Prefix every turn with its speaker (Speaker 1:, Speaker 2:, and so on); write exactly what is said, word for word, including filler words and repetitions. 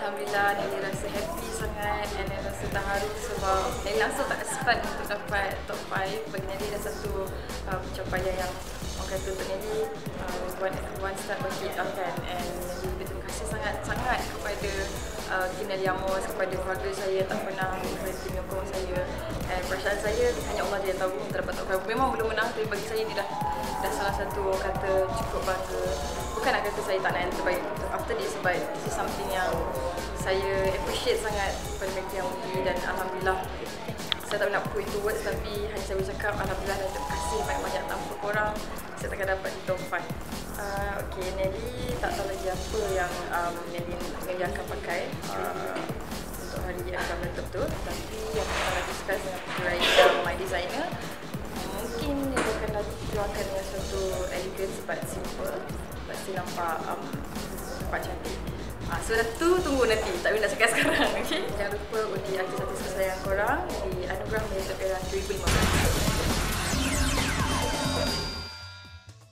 Speaker 1: Alhamdulillah, Nelly rasa happy sangat and then rasa terharu sebab Nelly langsung tak expect untuk dapat top five. Bagi Nelly dah satu uh, pencapaian yang orang kata untuk Nelly uh, one, one step ahead lah kan. And Nelly berterima kasih sangat-sangat kepada uh, Kim Nelly Amos, kepada keluarga saya tak pernah berhenti menyokong saya. And perasaan saya hanya Allah dia tahu untuk dapat top five. Memang belum menang tapi bagi saya ni dah, dah salah satu orang kata cukup bangga. Bukan nak kata saya tak nak yang terbaik after this, but this is something yang saya appreciate sangat kepada mereka yang undi dan Alhamdulillah. Saya tak nak put into words tapi hanya saya boleh cakap Alhamdulillah dan terima kasih banyak-banyak tanpa korang saya takkan dapat di top five. Uh, okay, Nelly tak tahu lagi apa yang um, Nelly, Nelly akan pakai uh, untuk hari yang akan meletup tu, tapi yang kita akan discuss dengan Raisa, my designer, mungkin Nelly akan keluarkan dengan suatu elegance but simple, pasti nampak um, nampak cantik. Ah, so dah tu tunggu nanti, tak boleh nak cakap sekarang. Okay? Jangan lupa undi artis-artis kesayangan korang di Anugerah Malaysia Perak dua ribu lima belas.